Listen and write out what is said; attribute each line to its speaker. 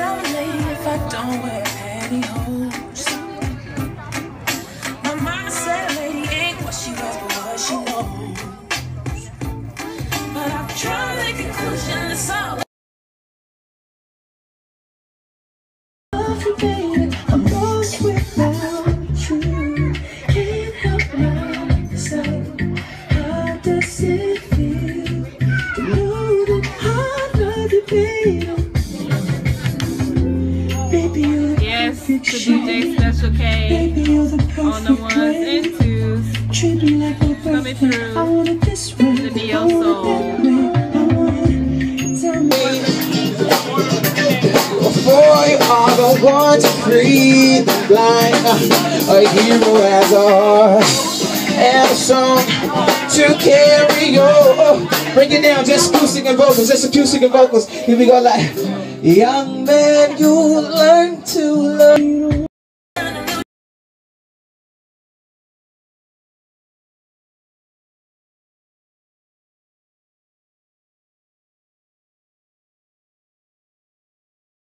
Speaker 1: tell a lady if I don't wear pantyhose. My mama said a lady ain't what she wears but what she knows. But I've tried the conclusion it's all I'm lost without you. Can't help myself. How does it feel to know that I love you, baby? Baby, you're the
Speaker 2: yes, the DJ Special K on the ones and twos. Coming through the Neo Soul.
Speaker 3: Boy, are the one to breathe like a hero has a heart and a song to carry on. Break it down, just acoustic and vocals, just acoustic and vocals. Here we go like, young man, you learn to love.